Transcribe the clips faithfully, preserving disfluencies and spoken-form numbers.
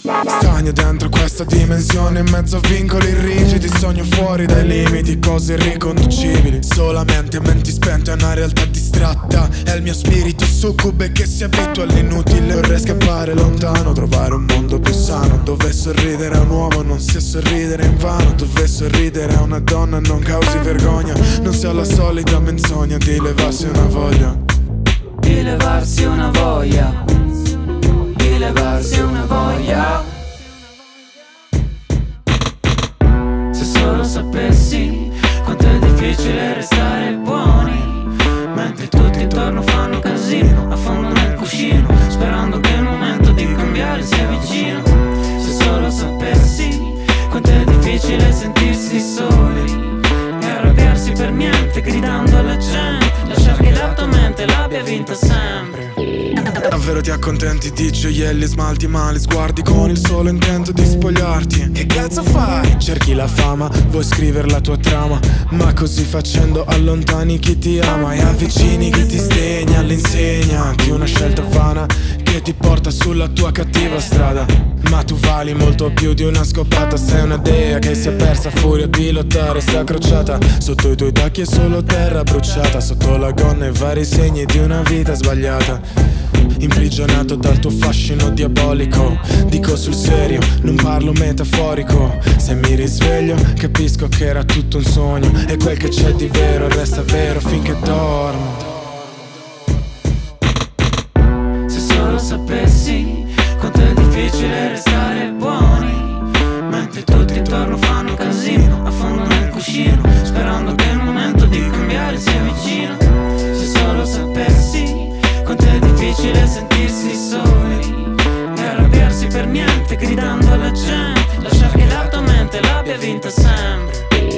Stagno dentro questa dimensione, in mezzo a vincoli rigidi. Sogno fuori dai limiti, cose irriconducibili. Solamente menti spente a una realtà distratta. È il mio spirito succube che si abitua all'inutile. Vorrei scappare lontano, trovare un mondo più sano, dove sorridere a un uomo non sia sorridere in vano, dove sorridere a una donna non causi vergogna, non sia la solita menzogna di levarsi una voglia. Di levarsi una voglia. Di levarsi una voglia. Se solo sapessi quanto è difficile restare buoni, mentre tutti intorno fanno casino, affondano nel cuscino, sperando che il momento di cambiare sia vicino. Se solo sapessi quanto è difficile sentirsi soli e arrabbiarsi per niente, gridando alla gente, lasciar che la tua mente l'abbia vinta sempre. Davvero ti accontenti di gioielli, smalti, mali sguardi, con il solo intento di spogliarti. Che cazzo fai? Cerchi la fama, vuoi scrivere la tua trama, ma così facendo allontani chi ti ama e avvicini chi ti sdegna all'insegna di una scelta vana che ti porta sulla tua cattiva strada. Ma tu vali molto più di una scopata, sei una dea che si è persa a furia di lottare, sta crociata sotto i tuoi tacchi e solo terra bruciata, sotto la gonna e vari segni di una vita sbagliata. Imprigionato dal tuo fascino diabolico, dico sul serio, non parlo metaforico. Se mi risveglio capisco che era tutto un sogno e quel che c'è di vero resta vero finché dormo. Se solo sapessi quanto è difficile restare buoni, mentre tutti intorno fanno casino, affondano nel cuscino, sperando che il momento di cambiare sia vicino. Se solo sapessi quanto è difficile sentirsi soli e arrabbiarsi per niente, gridando alla gente, lasciar che la tua mente l'abbia vinta sempre.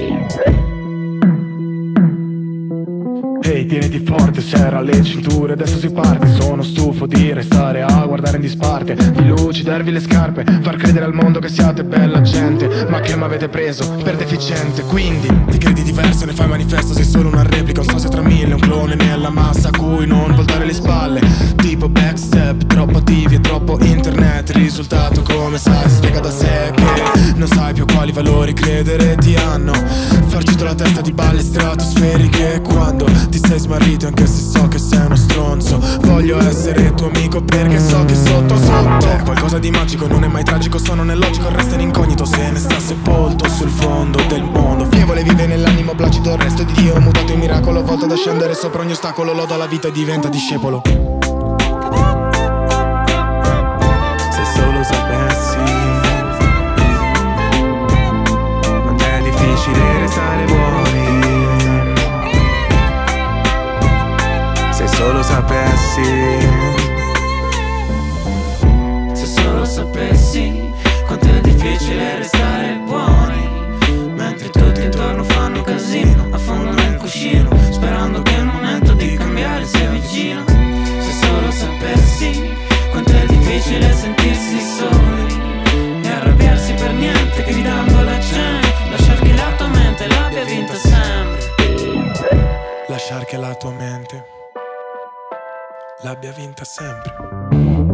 Ehi, tieniti forte, serra le cinture, adesso si parte. Sono stufo di restare a guardare in disparte, di lucidarvi le scarpe, far credere al mondo che siate bella gente, ma che m'avete preso per deficiente. Quindi ti credi diverso, ne fai manifesto, sei solo una replica, un sosia tra mille, un clone nella massa a cui non voltare le spalle. Tipo backstep, troppo attivi e troppo internet, il risultato come sai si spiega da sé che non sai più quali valori credere ti hanno farcito la testa di balle stratosferiche. Quando ti sei smarrito anche se so che sei uno stronzo, voglio essere tuo amico perché so che sotto sotto c'è qualcosa di magico, non è mai tragico, sono nel logico, resta in incognito se ne sta sepolto sul fondo del mondo. Fievole vive nell'animo placido, il resto di Dio mutato in miracolo, volto ad ascendere sopra ogni ostacolo, loda la vita e diventa discepolo. Se solo sapessi quanto è difficile restare buoni, se solo sapessi, se solo sapessi quanto è difficile restare buoni, mentre tutti intorno fanno casino, affondano nel cuscino, sperando che il momento di cambiare sia vicino. Se solo sapessi quanto è difficile sentirsi soli e arrabbiarsi per niente, gridando alla gente, lasciar che la tua mente l'abbia vinta sempre. lasciar che la tua mente l'abbia vinta sempre.